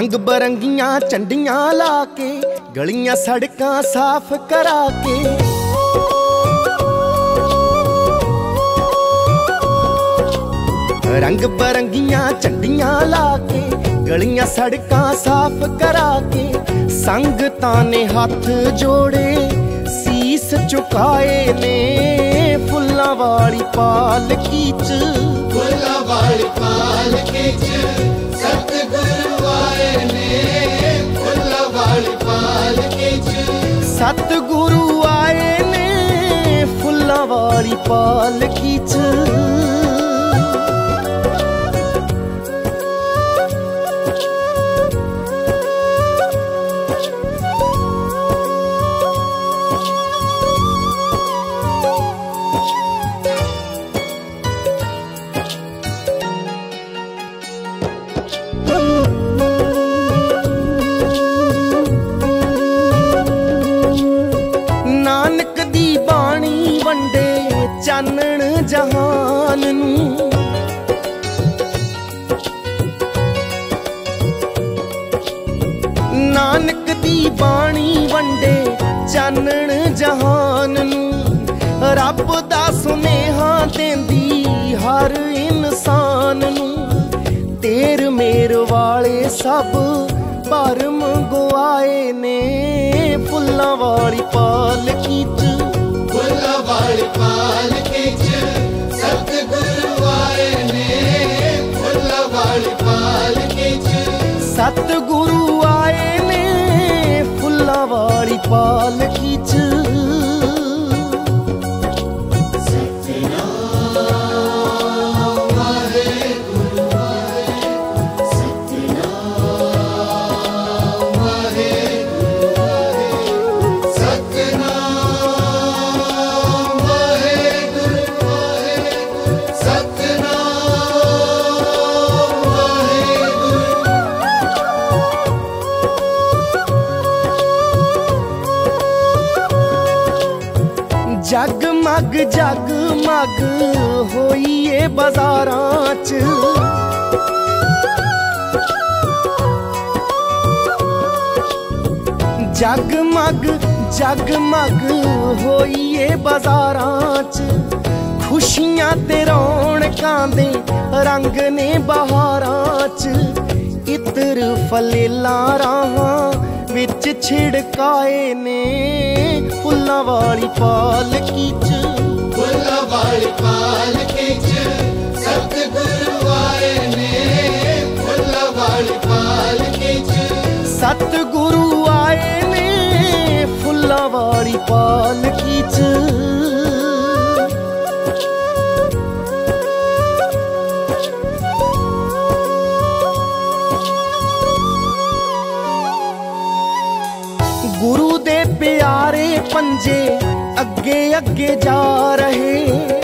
रंग बरंगियां झंडियां ला के गलियां सड़कां साफ करा के रंग बरंगियां झंडियां ला के गलियां सड़कां साफ करा के संगतां ने हाथ जोड़े शीस झुकाए ने फुल्लां वाली पालकी च फुल्लां वाली पालकी च सतगुरु आए ने फुल्लां वाली पालकी च सतगुरु आए ने फुल्लां वाली पालकी च। नानक दी बाणी वंडे चानण जहान नूं नानक दी बाणी वंडे चानण जहान नूं रब दा सुनेहा देंदी हर इंसान नूं तेर मेर वाले सब भरम गवाए ने फुल्लां वाली पालकी च फुल्लां वाली पालकी च सतगुरु आए ने फुल्लां वाली पालकी च सतगुरु आए ने फुल्लां वाली पालकी च। जगमग जगमग होइए बाजारां च जगमग जगमग होइए बाजारां च खुशियां ते रौनकां दे रंग ने बहारां च इत्र फलेला राहां विच छिड़काए ने फुल्लां वाली पालकी च फुल्लां वाली पालकी च सतगुरु आए ने फुल्लां वाली पालकी च सतगुरु आए ने फुल्लां वाली पालकी च। गुरु दे प्यारे पंजे अगे अगे जा रहे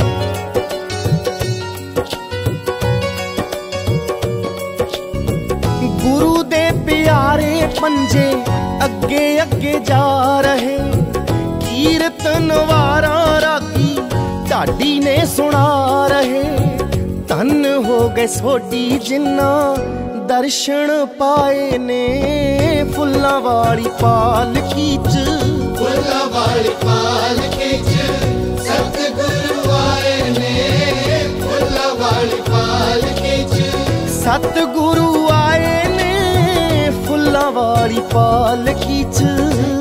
गुरु दे प्यारे पंजे अगे अगे जा रहे कीर्तन वारा रागी ढाडी ने सुना रहे धन हो गए सोडी जिन्ना दर्शन पाए ने फुल्लां वाली पालकी च फुल्लां वाली पालकी च सतगुरु आए ने फुल्लां वाली पालकी च सतगुरु आए ने फुल्लां वाली पालकी च।